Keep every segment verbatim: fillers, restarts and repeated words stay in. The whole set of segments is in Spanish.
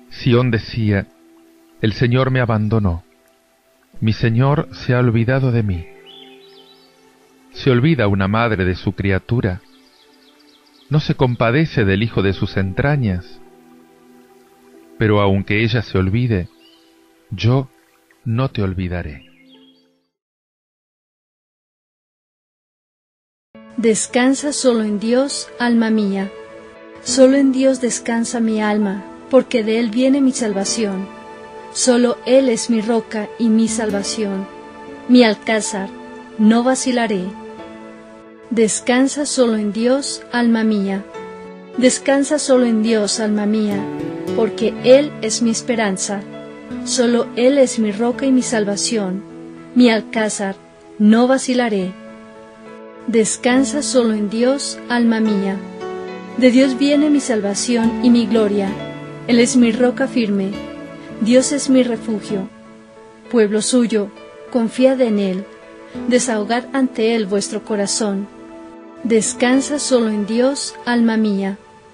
Sión decía: el Señor me abandonó, mi Señor se ha olvidado de mí. ¿Se olvida una madre de su criatura? ¿No se compadece del hijo de sus entrañas? Pero aunque ella se olvide, yo no te olvidaré. Descansa solo en Dios, alma mía. Solo en Dios descansa mi alma, porque de Él viene mi salvación. Solo Él es mi roca y mi salvación, mi alcázar, no vacilaré. Descansa solo en Dios, alma mía. Descansa solo en Dios, alma mía, porque Él es mi esperanza. Solo Él es mi roca y mi salvación, mi alcázar, no vacilaré. Descansa solo en Dios, alma mía. De Dios viene mi salvación y mi gloria. Él es mi roca firme. Dios es mi refugio. Pueblo suyo, confiad en Él. Desahogad ante Él vuestro corazón. Descansa solo en Dios, alma mía.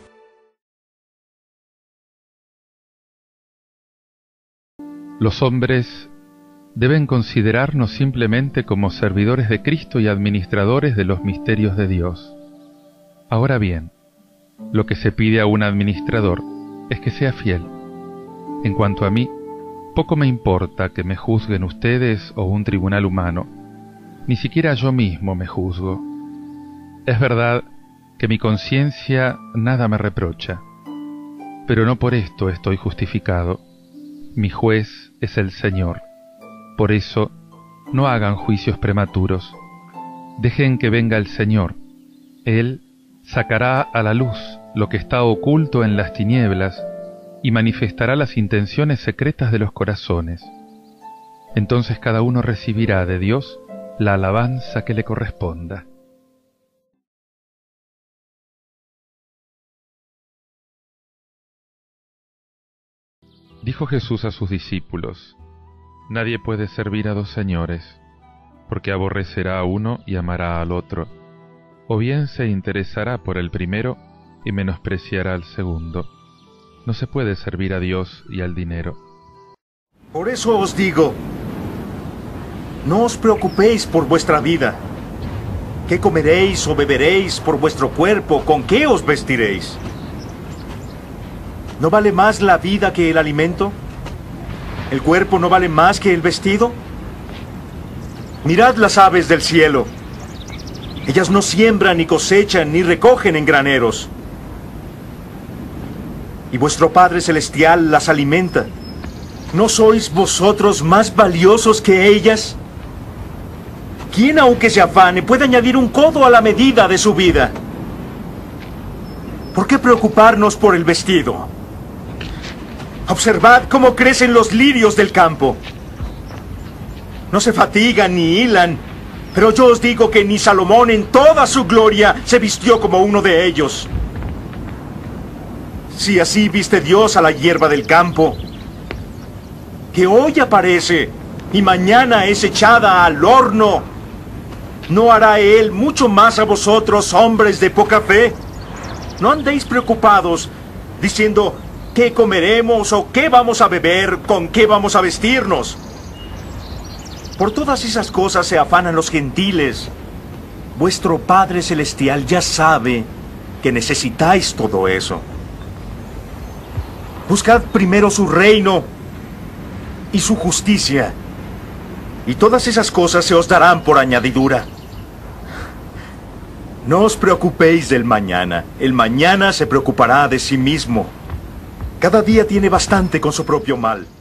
Los hombres deben considerarnos simplemente como servidores de Cristo y administradores de los misterios de Dios. Ahora bien, lo que se pide a un administrador es que sea fiel. En cuanto a mí, poco me importa que me juzguen ustedes o un tribunal humano, ni siquiera yo mismo me juzgo. Es verdad que mi conciencia nada me reprocha, pero no por esto estoy justificado. Mi juez es el Señor. Por eso, no hagan juicios prematuros. Dejen que venga el Señor. Él sacará a la luz lo que está oculto en las tinieblas y manifestará las intenciones secretas de los corazones. Entonces cada uno recibirá de Dios la alabanza que le corresponda. Dijo Jesús a sus discípulos: nadie puede servir a dos señores, porque aborrecerá a uno y amará al otro, o bien se interesará por el primero y menospreciará al segundo. No se puede servir a Dios y al dinero. Por eso os digo, no os preocupéis por vuestra vida. ¿Qué comeréis o beberéis? Por vuestro cuerpo, ¿con qué os vestiréis? ¿No vale más la vida que el alimento? ¿El cuerpo no vale más que el vestido? Mirad las aves del cielo. Ellas no siembran, ni cosechan, ni recogen en graneros. Y vuestro Padre Celestial las alimenta. ¿No sois vosotros más valiosos que ellas? ¿Quién, aunque se afane, puede añadir un codo a la medida de su vida? ¿Por qué preocuparnos por el vestido? Observad cómo crecen los lirios del campo. No se fatigan ni hilan, pero yo os digo que ni Salomón en toda su gloria se vistió como uno de ellos. Si así viste Dios a la hierba del campo, que hoy aparece y mañana es echada al horno, ¿no hará Él mucho más a vosotros, hombres de poca fe? No andéis preocupados, diciendo: ¿qué comeremos o qué vamos a beber? ¿Con qué vamos a vestirnos? Por todas esas cosas se afanan los gentiles. Vuestro Padre Celestial ya sabe que necesitáis todo eso. Buscad primero su reino y su justicia, y todas esas cosas se os darán por añadidura. No os preocupéis del mañana. El mañana se preocupará de sí mismo. Cada día tiene bastante con su propio mal.